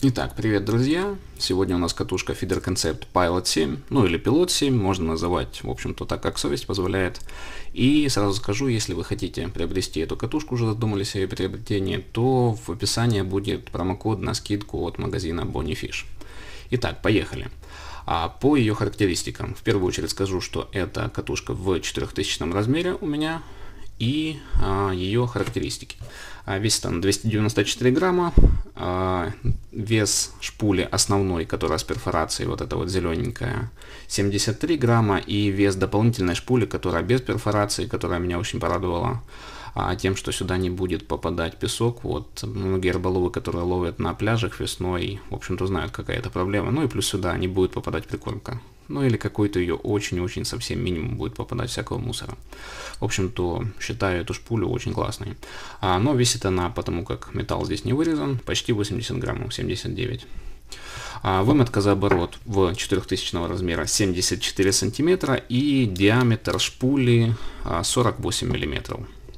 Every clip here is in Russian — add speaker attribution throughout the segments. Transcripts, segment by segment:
Speaker 1: Итак, привет, друзья! Сегодня у нас катушка Feeder Concept Pilot 7, ну или Pilot 7, можно называть, в общем-то, так, как совесть позволяет. И сразу скажу, если вы хотите приобрести эту катушку, уже задумались о ее приобретении, то в описании будет промокод на скидку от магазина Bonniefish. Итак, поехали. По ее характеристикам, в первую очередь скажу, что это катушка в 4000 размере у меня. И ее характеристики. Весит она 294 грамма, вес шпули основной, которая с перфорацией, вот эта вот зелененькая, 73 грамма, и вес дополнительной шпули, которая без перфорации, которая меня очень порадовала тем, что сюда не будет попадать песок. Вот многие рыболовы, которые ловят на пляжах весной, в общем-то знают, какая это проблема. Ну и плюс сюда не будет попадать прикормка. Ну или какой-то ее очень-очень совсем минимум будет попадать всякого мусора. В общем-то, считаю эту шпулю очень классной. Но весит она, потому как металл здесь не вырезан, почти 80 граммов, 79. Вымотка за оборот в 4000 размера 74 сантиметра и диаметр шпули 48 миллиметров.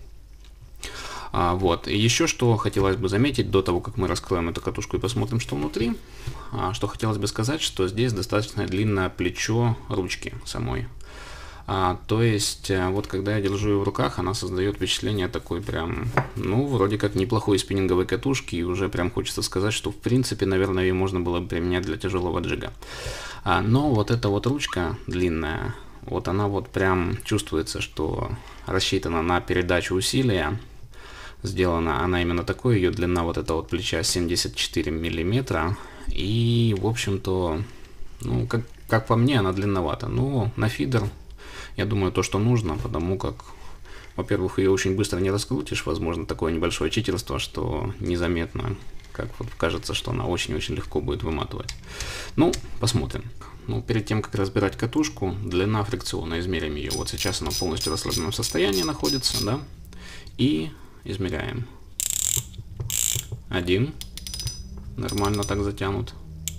Speaker 1: Вот. И еще что хотелось бы заметить до того, как мы раскроем эту катушку и посмотрим, что внутри. Что хотелось бы сказать, что здесь достаточно длинное плечо ручки самой. То есть, вот когда я держу ее в руках, она создает впечатление такой прям, ну, вроде как неплохой спиннинговой катушки. И уже прям хочется сказать, что в принципе, наверное, ее можно было бы применять для тяжелого джига. Но вот эта вот ручка длинная, вот она вот прям чувствуется, что рассчитана на передачу усилия. Сделана она именно такой, ее длина вот этого вот плеча 74 миллиметра. И, в общем-то, ну, как по мне, она длинновата. Но на фидер, я думаю, то, что нужно, потому как, во-первых, ее очень быстро не раскрутишь. Возможно, такое небольшое читерство, что незаметно, как вот кажется, что она очень-очень легко будет выматывать. Ну, посмотрим. Ну, перед тем, как разбирать катушку, длина фрикциона, измерим ее. Вот сейчас она полностью в расслабленном состоянии находится, да, и измеряем. 1. Нормально так затянут.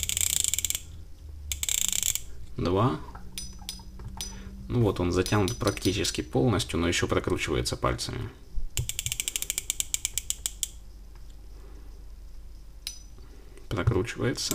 Speaker 1: 2. Ну вот он затянут практически полностью, но еще прокручивается пальцами. 3. Прокручивается.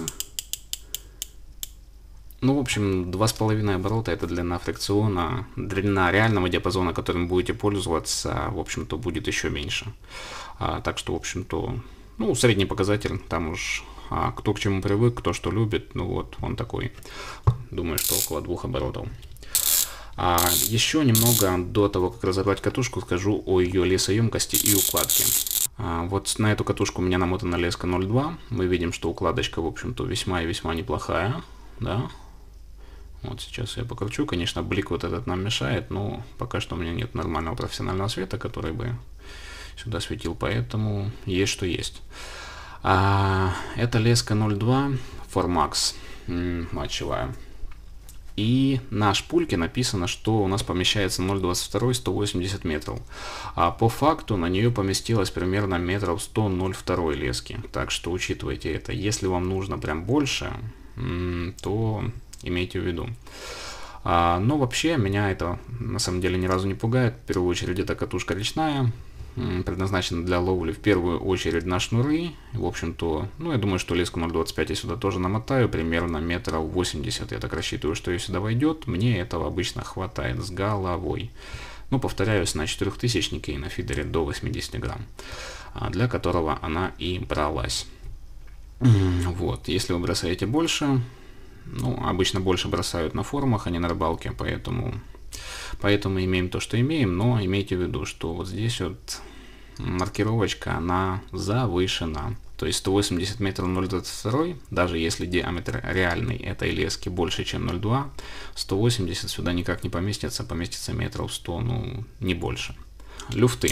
Speaker 1: Ну, в общем, 2,5 оборота это длина фрикциона. Длина реального диапазона, которым будете пользоваться, в общем-то, будет еще меньше. Так что, в общем-то, ну, средний показатель, там уж кто к чему привык, кто что любит, ну вот, он такой. Думаю, что около 2 оборотов. Еще немного до того, как разобрать катушку, скажу о ее лесоемкости и укладке. Вот на эту катушку у меня намотана леска 0,2. Мы видим, что укладочка, в общем-то, весьма и весьма неплохая, да. Вот сейчас я покручу, конечно, блик вот этот нам мешает, но пока что у меня нет нормального профессионального света, который бы сюда светил, поэтому есть что есть. Это леска 0,2 Formax матчевая. И на шпульке написано, что у нас помещается 0,22 180 метров. А по факту на нее поместилось примерно метров 100 0,2 лески. Так что учитывайте это. Если вам нужно прям больше, то имейте в виду. Но вообще меня это на самом деле ни разу не пугает. В первую очередь это катушка речная, предназначена для ловли в первую очередь на шнуры. В общем-то, ну я думаю, что леску 0,25 я сюда тоже намотаю, примерно метров 80. Я так рассчитываю, что ее сюда войдет. Мне этого обычно хватает с головой. Ну, повторяюсь, на 4000-нике и на фидере до 80 грамм, для которого она и бралась. Вот, если вы бросаете больше, ну, обычно больше бросают на форумах, а не на рыбалке, поэтому имеем то, что имеем, но имейте в виду, что вот здесь вот маркировочка, она завышена. То есть 180 метров 0,22, даже если диаметр реальный этой лески больше, чем 0,2, 180 сюда никак не поместится, поместится метров 100, ну, не больше. Люфты.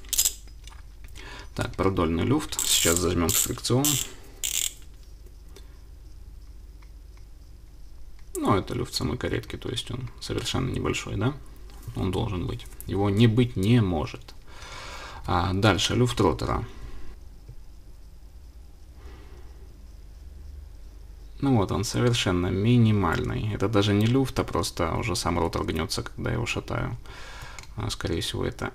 Speaker 1: Так, продольный люфт. Сейчас зажмем фрикцион. Ну, это люфт самой каретки, то есть он совершенно небольшой, да? Он должен быть. Его не быть не может. Дальше, люфт ротора. Ну вот он совершенно минимальный. Это даже не люфт, а просто уже сам ротор гнется, когда я его шатаю. Скорее всего, это,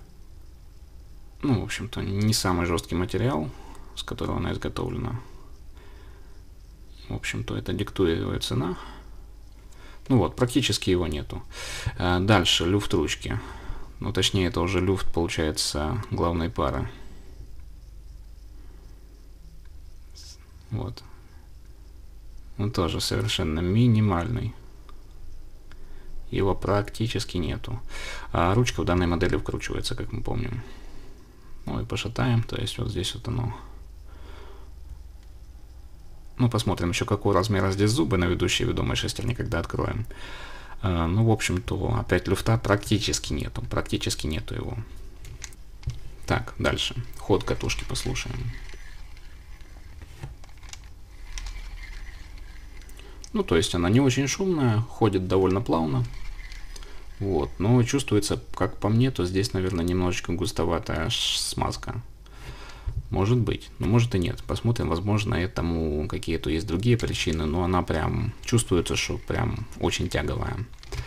Speaker 1: ну, в общем-то, не самый жесткий материал, с которого она изготовлена. В общем-то, это диктует цена. Ну вот, практически его нету. Дальше, люфт ручки. Ну, точнее, это уже люфт, получается, главной пары. Вот. Он тоже совершенно минимальный. Его практически нету. А ручка в данной модели вкручивается, как мы помним. Ну и пошатаем, то есть вот здесь вот оно. Ну, посмотрим еще, какого размера здесь зубы на ведущей и ведомой шестерне, когда откроем. Ну, в общем-то, опять люфта практически нету. Практически нету его. Так, дальше. Ход катушки послушаем. Ну, то есть она не очень шумная, ходит довольно плавно. Вот, но чувствуется, как по мне, то здесь, наверное, немножечко густоватая смазка. Может быть, но может и нет. Посмотрим, возможно, этому какие-то есть другие причины, но она прям чувствуется, что прям очень тяговая.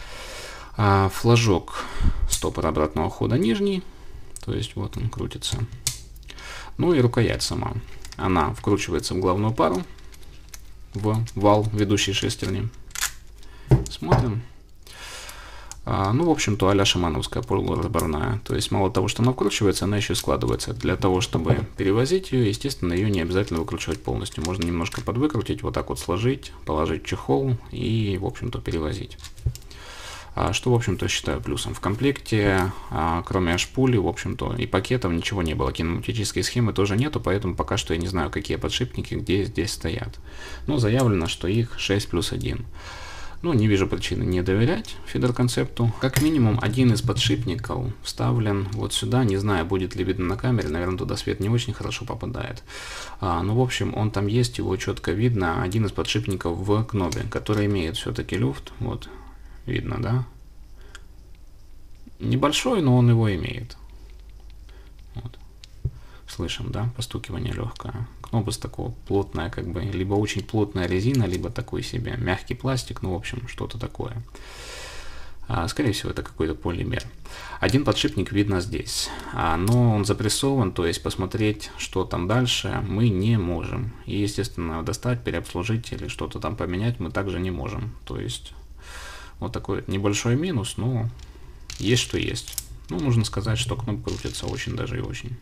Speaker 1: Флажок стопора обратного хода нижний, то есть вот он крутится. Ну и рукоять сама. Она вкручивается в главную пару, в вал ведущей шестерни. Смотрим. Ну, в общем-то, а-ля шамановская полуразборная. То есть, мало того, что она вкручивается, она еще и складывается. Для того, чтобы перевозить ее, естественно, ее не обязательно выкручивать полностью. Можно немножко подвыкрутить, вот так вот сложить, положить чехол и, в общем-то, перевозить. Что, в общем-то, считаю плюсом. В комплекте, кроме шпули, в общем-то, и пакетов ничего не было. Кинематической схемы тоже нету, поэтому пока что я не знаю, какие подшипники где здесь стоят. Но заявлено, что их 6+1. Ну, не вижу причины не доверять фидер-концепту. Как минимум, один из подшипников вставлен вот сюда. Не знаю, будет ли видно на камере. Наверное, туда свет не очень хорошо попадает. Ну, в общем, он там есть, его четко видно. Один из подшипников в кнопе, который имеет все-таки люфт. Вот, видно, да? Небольшой, но он его имеет. Вот. Слышим, да? Постукивание легкое. Кнопус такого плотная, как бы, либо очень плотная резина, либо такой себе мягкий пластик, ну, в общем, что-то такое. Скорее всего, это какой-то полимер. Один подшипник видно здесь, но он запрессован, то есть посмотреть, что там дальше, мы не можем. И, естественно, достать, переобслужить или что-то там поменять мы также не можем. То есть, вот такой небольшой минус, но есть что есть. Ну, можно сказать, что кнопка крутится очень даже и очень.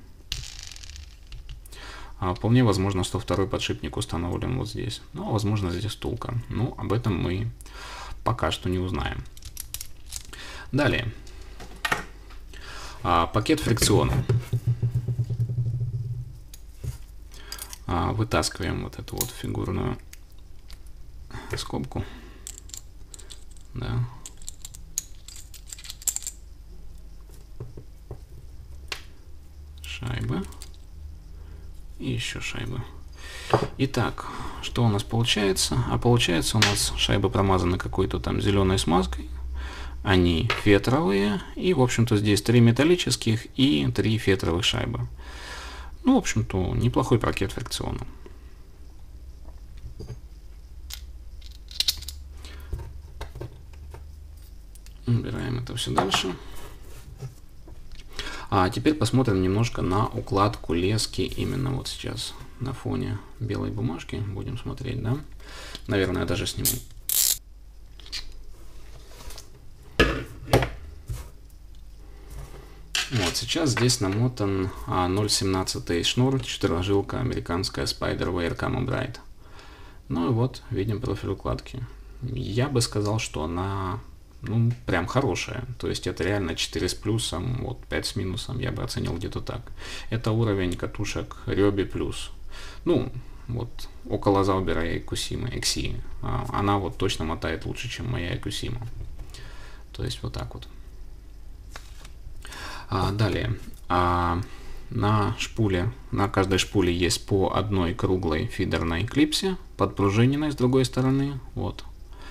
Speaker 1: Вполне возможно, что второй подшипник установлен вот здесь. Ну, возможно, здесь втулка. Ну, об этом мы пока что не узнаем. Далее. Пакет фрикциона. Вытаскиваем вот эту вот фигурную скобку. Да. Шайба. И еще шайба. Итак, что у нас получается? А получается у нас шайбы промазаны какой-то там зеленой смазкой. Они фетровые. И, в общем-то, здесь 3 металлических и 3 фетровых шайбы. Ну, в общем-то, неплохой пакет фрикциона. Убираем это все дальше. А теперь посмотрим немножко на укладку лески именно вот сейчас. На фоне белой бумажки будем смотреть, да? Наверное, даже сниму. Вот, сейчас здесь намотан 0,17 шнур, 4-жилка американская Spiderware Camo Bright. Ну и вот, видим профиль укладки. Я бы сказал, что она... ну, прям хорошая. То есть это реально 4 с плюсом, вот 5 с минусом, я бы оценил где-то так. Это уровень катушек Ryobi Plus. Ну, вот около Заубера и Кусимы, XC. Она вот точно мотает лучше, чем моя Кусима. То есть вот так вот. Далее. На шпуле, на каждой шпуле есть по одной круглой фидерной клипсе, подпружиненной с другой стороны. Вот.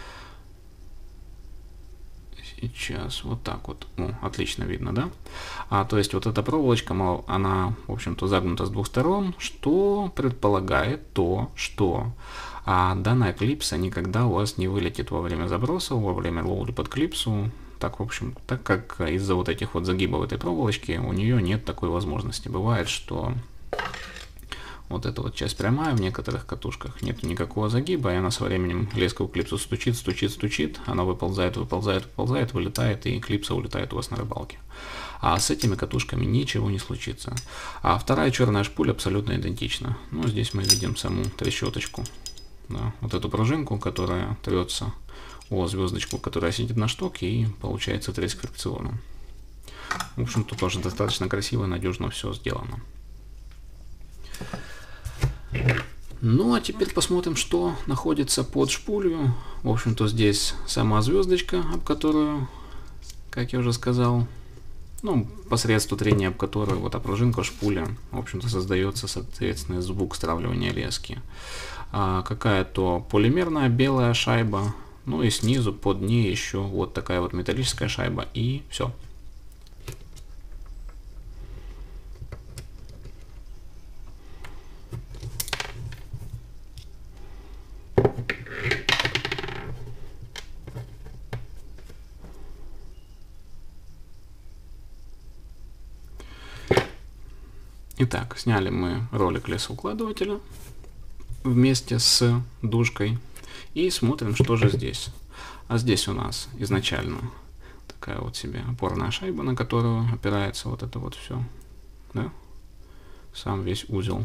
Speaker 1: Сейчас вот так вот. Отлично видно, да? То есть вот эта проволочка, она, в общем-то, загнута с двух сторон, что предполагает то, что данная клипса никогда у вас не вылетит во время заброса, во время ловли под клипсу. Так, в общем, так как из-за вот этих вот загибов этой проволочки у нее нет такой возможности. Бывает, что Вот эта вот часть прямая, в некоторых катушках нет никакого загиба, и она со временем леска у клипса стучит, стучит, стучит, она выползает, выползает, выползает, вылетает, и клипса улетает у вас на рыбалке. А с этими катушками ничего не случится. А вторая черная шпуля абсолютно идентична. Ну, здесь мы видим саму трещоточку. Да, вот эту пружинку, которая трется о звездочку, которая сидит на штоке, и получается треск фрикциона. В общем-то, тоже достаточно красиво и надежно все сделано. Ну, а теперь посмотрим, что находится под шпулью. В общем-то, здесь сама звездочка, об которую, как я уже сказал, ну, посредством трения об которой вот пружинка шпуля, в общем-то, создается, соответственно, звук стравливания лески. Какая-то полимерная белая шайба, ну и снизу под ней еще вот такая вот металлическая шайба, и все. Итак, сняли мы ролик лесоукладывателя вместе с дужкой и смотрим, что же здесь. А здесь у нас изначально такая вот себе опорная шайба, на которую опирается вот это вот все, да? Сам весь узел.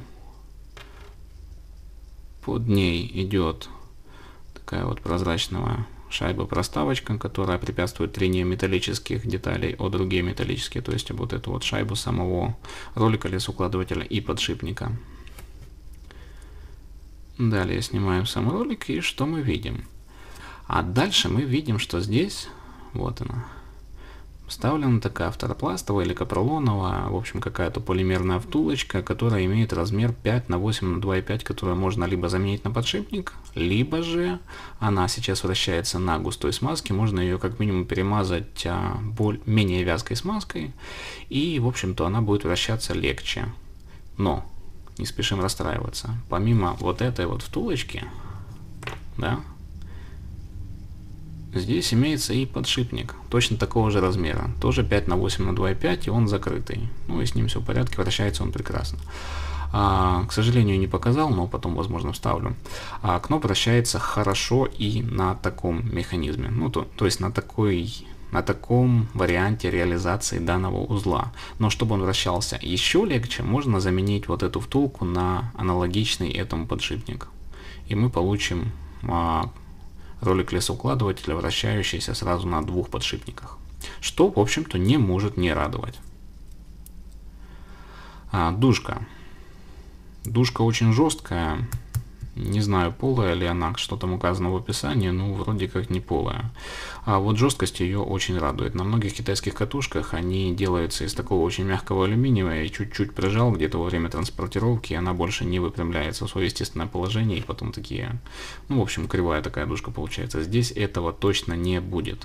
Speaker 1: Под ней идет такая вот прозрачная шайба-проставочка, которая препятствует трению металлических деталей о другие металлические, то есть об вот эту вот шайбу самого ролика лесоукладывателя и подшипника. Далее снимаем сам ролик, и что мы видим? А дальше мы видим, что здесь, вот она, вставлена такая фторопластовая или капролоновая, в общем, какая-то полимерная втулочка, которая имеет размер 5 на 8 на 2,5, которую можно либо заменить на подшипник, либо же она сейчас вращается на густой смазке, можно ее как минимум перемазать менее вязкой смазкой, и, в общем-то, она будет вращаться легче. Но не спешим расстраиваться. Помимо вот этой вот втулочки, да, здесь имеется и подшипник, точно такого же размера, тоже 5 на 8 на 2,5, и он закрытый. Ну и с ним все в порядке, вращается он прекрасно. К сожалению, не показал, но потом, возможно, вставлю. Кноп вращается хорошо и на таком механизме, ну то есть на таком варианте реализации данного узла. Но чтобы он вращался еще легче, можно заменить вот эту втулку на аналогичный этому подшипник. И мы получим ролик лесоукладывателя, вращающийся сразу на двух подшипниках. Что, в общем-то, не может не радовать. Дужка. Дужка очень жесткая. Не знаю, полая ли она, что там указано в описании, но вроде как не полая. А вот жесткость ее очень радует. На многих китайских катушках они делаются из такого очень мягкого алюминия, и чуть-чуть прижал где-то во время транспортировки, и она больше не выпрямляется в свое естественное положение, и потом такие, ну, в общем, кривая такая дужка получается. Здесь этого точно не будет.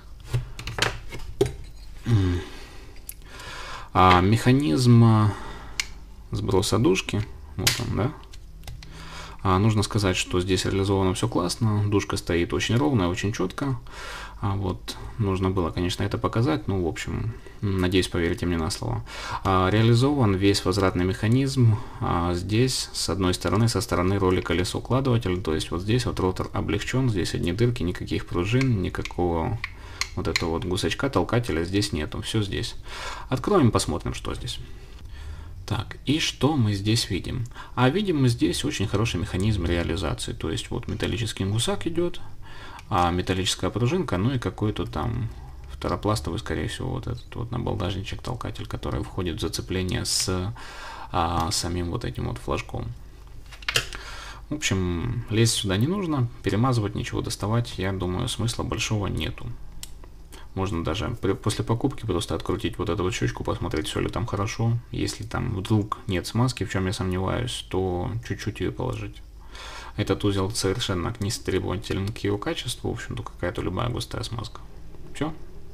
Speaker 1: Механизм сброса дужки, вот он, да? Нужно сказать, что здесь реализовано все классно, дужка стоит очень ровно, очень четко. Вот, нужно было, конечно, это показать, но, в общем, надеюсь, поверите мне на слово. Реализован весь возвратный механизм здесь, с одной стороны, со стороны ролика лесоукладывателя, то есть вот здесь вот ротор облегчен, здесь одни дырки, никаких пружин, никакого вот этого вот гусачка, толкателя здесь нету, все здесь. Откроем, посмотрим, что здесь. Так, и что мы здесь видим? Видим мы здесь очень хороший механизм реализации. То есть вот металлический гусак идет, металлическая пружинка, ну и какой-то там фторопластовый, скорее всего, вот этот вот набалдажничек, толкатель, который входит в зацепление с самим вот этим вот флажком. В общем, лезть сюда не нужно, перемазывать, ничего доставать, я думаю, смысла большого нету. Можно даже после покупки просто открутить вот эту вот щечку, посмотреть, все ли там хорошо. Если там вдруг нет смазки, в чем я сомневаюсь, то чуть-чуть ее положить. Этот узел совершенно не требователен к его качеству, в общем-то какая-то любая густая смазка. Все.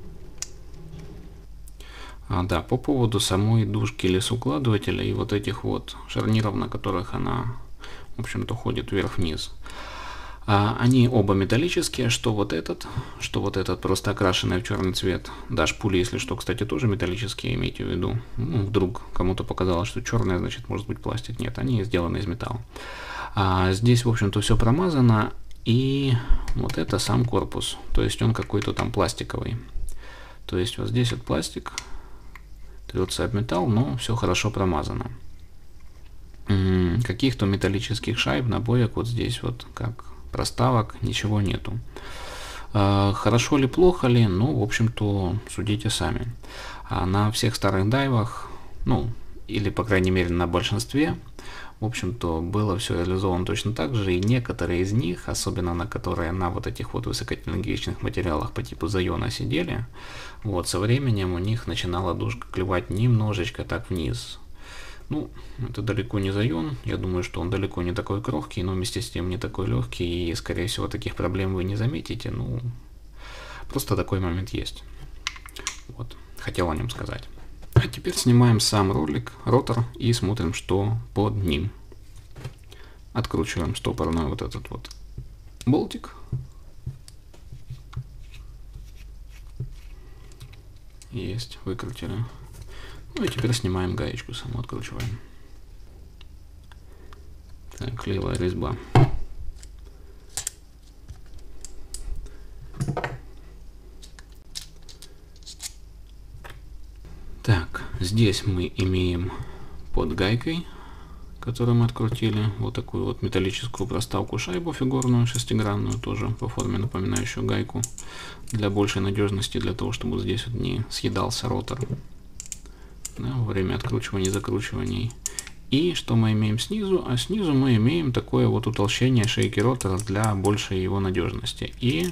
Speaker 1: Да, по поводу самой дужки лесоукладывателя и вот этих вот шарниров, на которых она, в общем-то, ходит вверх-вниз. Они оба металлические, что вот этот просто окрашенный в черный цвет. Да, шпули, если что, кстати, тоже металлические, имейте в виду. Ну, вдруг кому-то показалось, что черное, значит, может быть пластик. Нет, они сделаны из металла. Здесь, в общем-то, все промазано. И вот это сам корпус. То есть он какой-то там пластиковый. То есть вот здесь вот пластик. Трется об металл, но все хорошо промазано. Каких-то металлических шайб, набоек вот здесь вот, как проставок, ничего нету. Хорошо ли, плохо ли? Ну, в общем-то, судите сами. На всех старых дайвах, ну, или, по крайней мере, на большинстве, в общем-то, было все реализовано точно так же, и некоторые из них, особенно на которые на вот этих вот высокотехнологичных материалах по типу Зайона сидели, вот, со временем у них начинала дужка клевать немножечко так вниз. Ну, это далеко не Зайон, я думаю, что он далеко не такой крохкий, но вместе с тем не такой легкий, и, скорее всего, таких проблем вы не заметите, ну, просто такой момент есть. Вот, хотел о нем сказать. А теперь снимаем сам ротор, и смотрим, что под ним. Откручиваем стопорной вот этот вот болтик. Есть, выкрутили. Ну и теперь снимаем гаечку, саму откручиваем. Так, левая резьба. Так, здесь мы имеем под гайкой, которую мы открутили, вот такую вот металлическую проставку шайбу фигурную, шестигранную, тоже по форме напоминающую гайку, для большей надежности, для того, чтобы здесь вот не съедался ротор, да, во время откручивания и закручиваний. И что мы имеем снизу? А снизу мы имеем такое вот утолщение шейки ротора для большей его надежности. И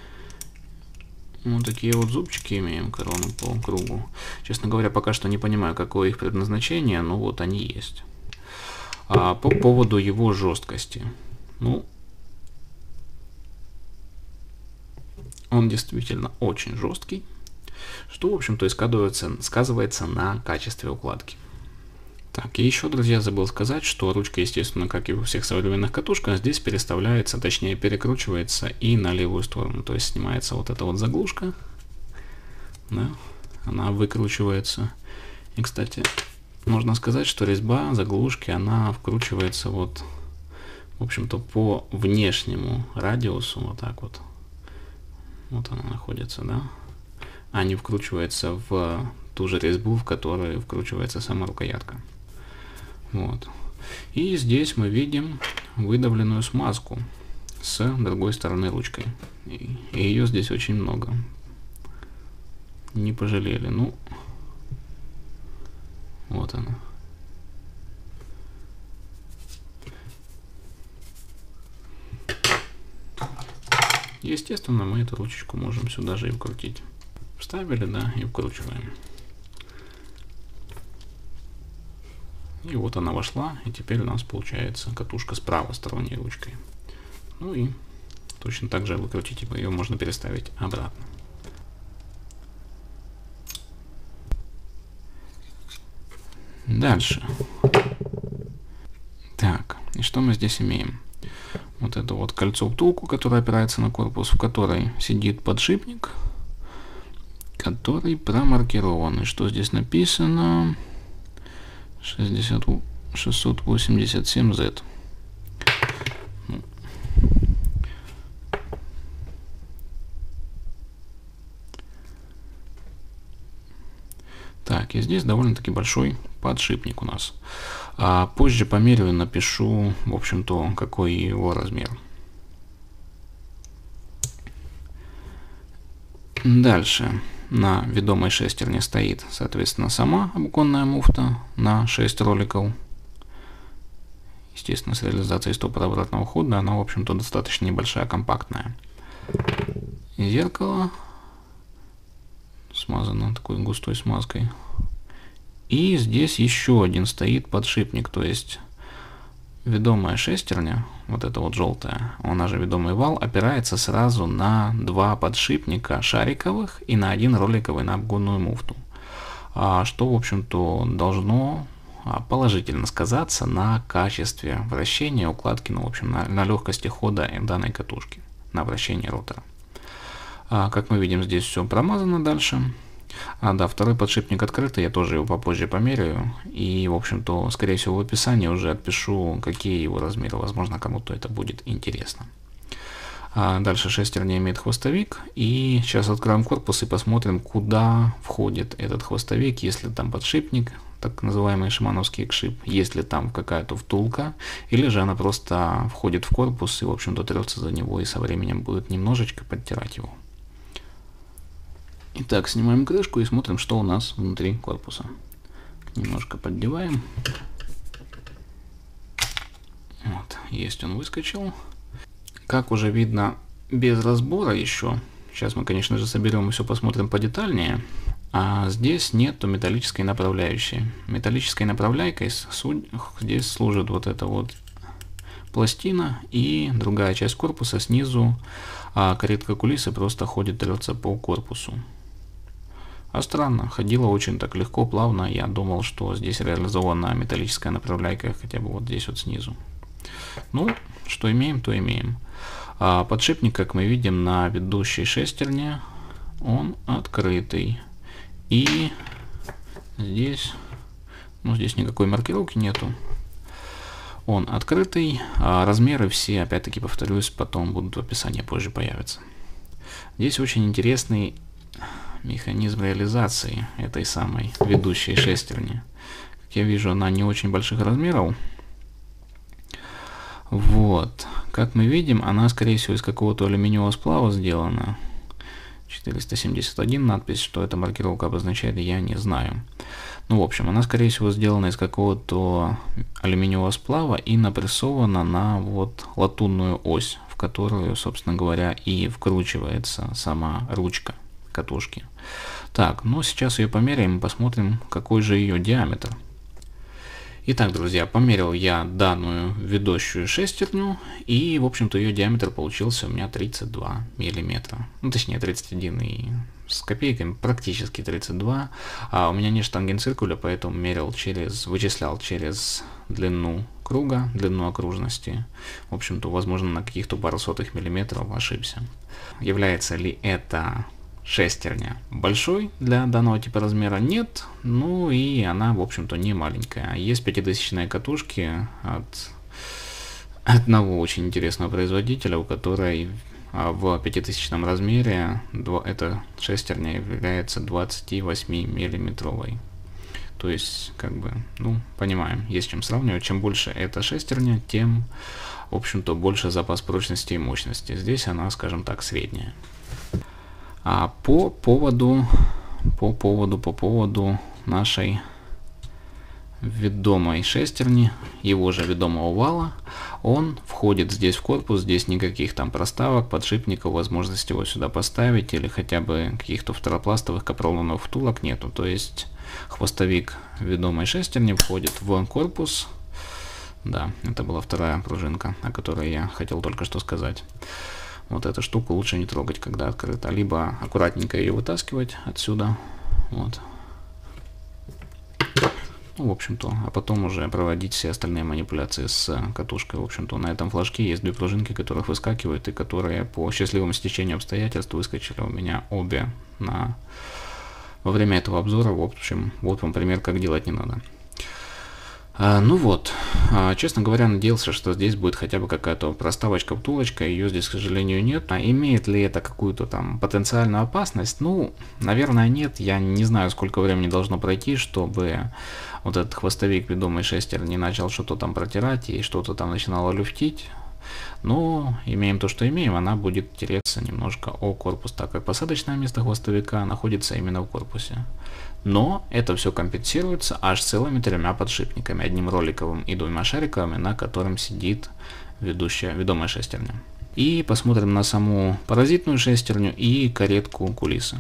Speaker 1: вот такие вот зубчики имеем, корону по кругу. Честно говоря, пока что не понимаю, какое их предназначение, но вот они есть. По поводу его жесткости. Ну, он действительно очень жесткий, что, в общем-то, и сказывается на качестве укладки. Так, и еще, друзья, забыл сказать, что ручка, естественно, как и во всех современных катушках, здесь переставляется, точнее перекручивается и на левую сторону. То есть снимается вот эта вот заглушка, да, она выкручивается. И, кстати, можно сказать, что резьба заглушки, она вкручивается вот, в общем-то, по внешнему радиусу, вот так вот. Вот она находится, да, а не вкручивается в ту же резьбу, в которой вкручивается сама рукоятка. Вот. И здесь мы видим выдавленную смазку с другой стороны ручкой. И ее здесь очень много. Не пожалели. Ну, вот она. Естественно, мы эту ручечку можем сюда же и вкрутить. Вставили, да, и вкручиваем. И вот она вошла, и теперь у нас получается катушка с правосторонней ручкой. Ну и точно так же выкрутить ее можно переставить обратно. Дальше. Так, и что мы здесь имеем? Вот это вот кольцо-втулку, которое опирается на корпус, в которой сидит подшипник, который промаркирован. И что здесь написано? 687Z. Так, и здесь довольно-таки большой подшипник у нас. А позже померю и напишу, в общем-то, какой его размер. Дальше. На ведомой шестерне стоит, соответственно, сама обгонная муфта на 6 роликов. Естественно, с реализацией стопора обратного хода она, в общем-то, достаточно небольшая, компактная. Зеркало смазано такой густой смазкой. И здесь еще один стоит подшипник, то есть ведомая шестерня, вот эта вот желтая, она же ведомый вал, опирается сразу на два подшипника шариковых и на один роликовый на обгонную муфту. Что, в общем-то, должно положительно сказаться на качестве вращения, укладки, ну, в общем, на легкости хода данной катушки, на вращении ротора. Как мы видим, здесь все промазано дальше. Да, второй подшипник открытый, я тоже его попозже померяю. И, в общем-то, скорее всего, в описании уже отпишу, какие его размеры. Возможно, кому-то это будет интересно. Дальше шестерня имеет хвостовик. И сейчас откроем корпус и посмотрим, куда входит этот хвостовик. Если там подшипник, так называемый шимановский экшип, если там какая-то втулка, или же она просто входит в корпус и, в общем-то, трется за него и со временем будет немножечко подтирать его. Итак, снимаем крышку и смотрим, что у нас внутри корпуса. Немножко поддеваем. Вот, есть, он выскочил. Как уже видно, без разбора еще. Сейчас мы, конечно же, соберем и все посмотрим подетальнее. А здесь нету металлической направляющей. Металлической направляйкой здесь служит вот эта вот пластина и другая часть корпуса снизу. А каретка кулисы просто ходит, трется по корпусу. А странно, ходила очень так легко, плавно. Я думал, что здесь реализована металлическая направляйка, хотя бы вот здесь вот снизу. Ну, что имеем, то имеем. Подшипник, как мы видим, на ведущей шестерне, он открытый. И здесь, ну, здесь никакой маркировки нету. Он открытый. Размеры все, опять-таки, повторюсь, потом будут в описании, позже появятся. Здесь очень интересный механизм реализации этой самой ведущей шестерни. Как я вижу, она не очень больших размеров. Вот. Как мы видим, она, скорее всего, из какого-то алюминиевого сплава сделана. 471 надпись, что эта маркировка обозначает, я не знаю. Ну, в общем, она, скорее всего, сделана из какого-то алюминиевого сплава и напрессована на вот латунную ось, в которую, собственно говоря, и вкручивается сама ручка катушки. Так, ну сейчас ее померяем и посмотрим, какой же ее диаметр. Итак, друзья, померил я данную ведущую шестерню, и, в общем-то, ее диаметр получился у меня 32 миллиметра. Ну, точнее, 31 и с копейками, практически 32. А у меня нет штангенциркуля, поэтому вычислял через длину круга, длину окружности. В общем-то, возможно, на каких-то пару сотых миллиметров ошибся. Является ли это шестерня большой для данного типа размера? Нет. Ну и она, в общем-то, не маленькая. Есть 5000-е катушки от одного очень интересного производителя, у которой в 5000 размере эта шестерня является 28 миллиметровой. То есть, как бы, ну, понимаем, есть чем сравнивать. Чем больше эта шестерня, тем, в общем-то, больше запас прочности и мощности. Здесь она, скажем так, средняя. А по поводу нашей ведомой шестерни, его же ведомого вала, он входит здесь в корпус, здесь никаких там проставок, подшипников, возможности его сюда поставить или хотя бы каких-то второпластовых капролоновых втулок нету. То есть хвостовик ведомой шестерни входит в корпус. Да, это была вторая пружинка, о которой я хотел только что сказать. Вот эту штуку лучше не трогать, когда открыта, либо аккуратненько ее вытаскивать отсюда, вот. Ну, в общем-то, а потом уже проводить все остальные манипуляции с катушкой. В общем-то, на этом флажке есть две пружинки, которых выскакивают, и которые по счастливому стечению обстоятельств выскочили у меня обе во время этого обзора. В общем, вот вам пример, как делать не надо. Ну вот, честно говоря, надеялся, что здесь будет хотя бы какая-то проставочка, втулочка, ее здесь, к сожалению, нет. Имеет ли это какую-то там потенциальную опасность? Ну, наверное, нет. Я не знаю, сколько времени должно пройти, чтобы вот этот хвостовик ведомый шестерни начал что-то там протирать и что-то там начинало люфтить. Но имеем то, что имеем, она будет тереться немножко о корпус, так как посадочное место хвостовика находится именно в корпусе. Но это все компенсируется аж целыми 3 подшипниками, одним роликовым и 2 шариковыми, на котором сидит ведомая шестерня. И посмотрим на саму паразитную шестерню и каретку кулисы.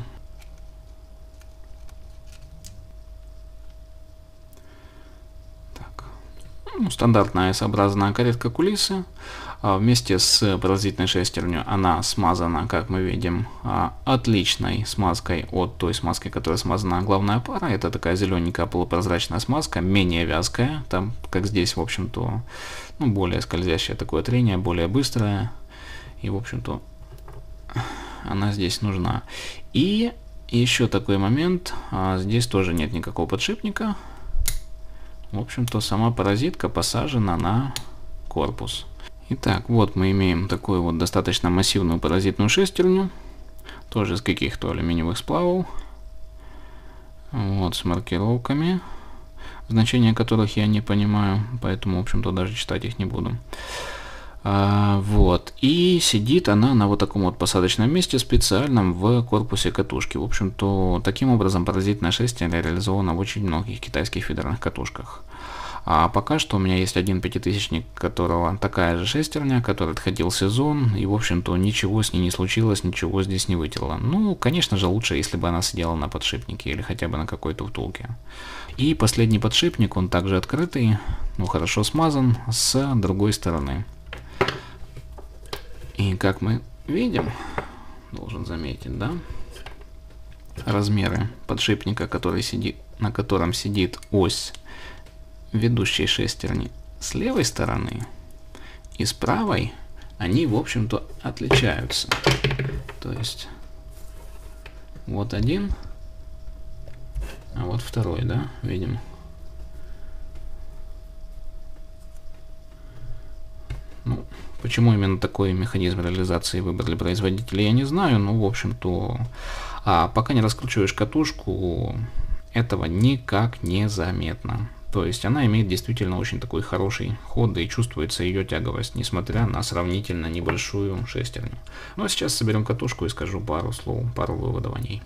Speaker 1: Так. Ну, стандартная S-образная каретка кулисы. Вместе с паразитной шестерней она смазана, как мы видим, отличной смазкой от той смазки, которая смазана главная пара. Это такая зелененькая полупрозрачная смазка, менее вязкая, там, как здесь, в общем-то, ну, более скользящее такое трение, более быстрое. И, в общем-то, она здесь нужна. И еще такой момент, здесь тоже нет никакого подшипника. В общем-то, сама паразитка посажена на корпус. Итак, вот мы имеем такую вот достаточно массивную паразитную шестерню, тоже из каких-то алюминиевых сплавов, вот с маркировками, значения которых я не понимаю, поэтому, в общем-то, даже читать их не буду. Вот, и сидит она на вот таком вот посадочном месте специальном в корпусе катушки. В общем-то, таким образом паразитная шестерня реализована в очень многих китайских фидерных катушках. А пока что у меня есть один пятитысячник, которого такая же шестерня, который отходил сезон, и, в общем-то, ничего с ней не случилось, ничего здесь не вытерло. Ну, конечно же, лучше, если бы она сидела на подшипнике или хотя бы на какой-то втулке. И последний подшипник, он также открытый, ну, хорошо смазан с другой стороны. И как мы видим, должен заметить, да, размеры подшипника, на котором сидит ось ведущей шестерни с левой стороны и с правой, они, в общем-то, отличаются. То есть вот один, а вот второй, да, видим. Ну, почему именно такой механизм реализации выбрали производителя, я не знаю, но, в общем-то, пока не раскручиваешь катушку, этого никак не заметно. То есть она имеет действительно очень такой хороший ход, да и чувствуется ее тяговость, несмотря на сравнительно небольшую шестерню. Ну а сейчас соберем катушку и скажу пару слов, пару выводов о ней.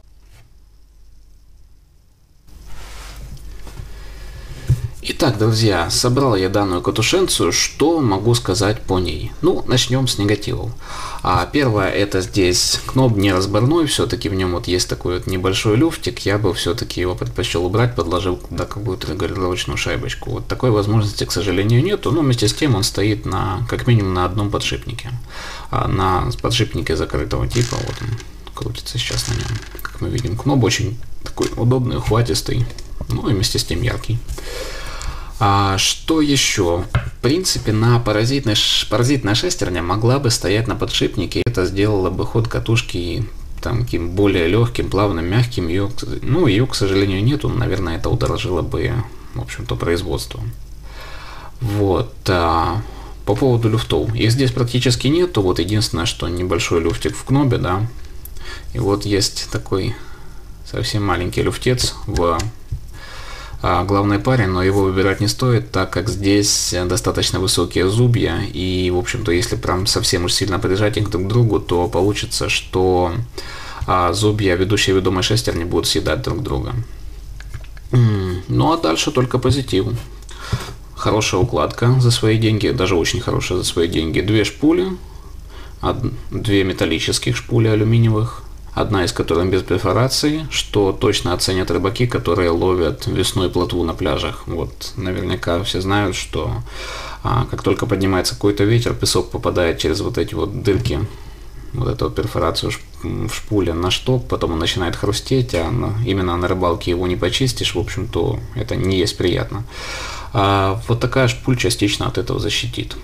Speaker 1: Итак, друзья, собрал я данную катушенцию, что могу сказать по ней? Ну, начнем с негативов. Первое, это здесь кноп не разборной, все-таки в нем вот есть такой вот небольшой люфтик, я бы все-таки его предпочел убрать, подложил туда какую-то регулировочную шайбочку. Вот такой возможности, к сожалению, нету, но вместе с тем он стоит как минимум на одном подшипнике. На подшипнике закрытого типа, вот он крутится сейчас на нем. Как мы видим, кноп очень такой удобный, ухватистый, ну и вместе с тем яркий. Что еще? В принципе, паразитная шестерня могла бы стоять на подшипнике, это сделало бы ход катушки таким более легким, плавным, мягким. Ее, к сожалению, нету, наверное, это удорожало бы, в общем-то, производство. Вот. По поводу люфтов. Их здесь практически нету, вот единственное, что небольшой люфтик в кнобе, да. И вот есть такой совсем маленький люфтец в главной паре, но его выбирать не стоит, так как здесь достаточно высокие зубья, и, в общем-то, если прям совсем уж сильно прижать их друг к другу, то получится, что зубья ведущей и ведомой шестерни будут съедать друг друга. Ну а дальше только позитив. Хорошая укладка за свои деньги, даже очень хорошая за свои деньги. Две шпули, две металлических шпули алюминиевых, одна из которых без перфорации, что точно оценят рыбаки, которые ловят весной плотву на пляжах. Вот наверняка все знают, что как только поднимается какой-то ветер, песок попадает через вот эти вот дырки, вот эту вот перфорацию в шпуле на шток, потом он начинает хрустеть, а именно на рыбалке его не почистишь, в общем-то это не есть приятно. Вот такая шпуль частично от этого защитит.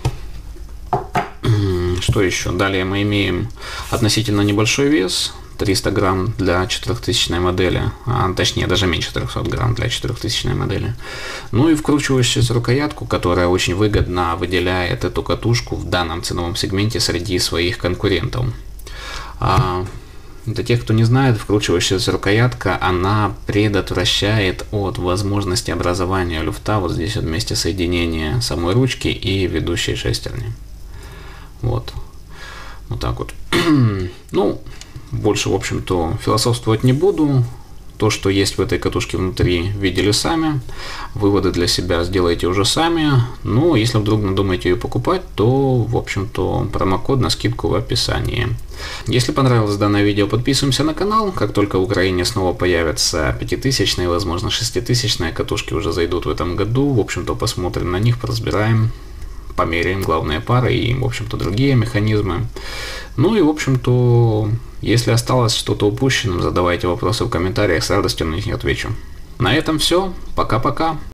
Speaker 1: Что еще? Далее мы имеем относительно небольшой вес, 300 грамм для 4000 модели, точнее даже меньше 300 грамм для 4000 модели. Ну и вкручивающуюся рукоятку, которая очень выгодно выделяет эту катушку в данном ценовом сегменте среди своих конкурентов. Для тех, кто не знает, вкручивающаяся рукоятка, она предотвращает от возможности образования люфта вот здесь вот вместе соединения самой ручки и ведущей шестерни. Вот. Вот так вот. Ну, больше, в общем-то, философствовать не буду. То, что есть в этой катушке внутри, видели сами. Выводы для себя сделайте уже сами. Но если вдруг надумаете ее покупать, то, в общем-то, промокод на скидку в описании. Если понравилось данное видео, подписываемся на канал. Как только в Украине снова появятся 5000-е, возможно 6000-е катушки уже зайдут в этом году. В общем-то, посмотрим на них, поразбираем, померяем главные пары и, в общем-то, другие механизмы. Ну и, в общем-то, если осталось что-то упущенным, задавайте вопросы в комментариях, с радостью на них отвечу. На этом все. Пока-пока.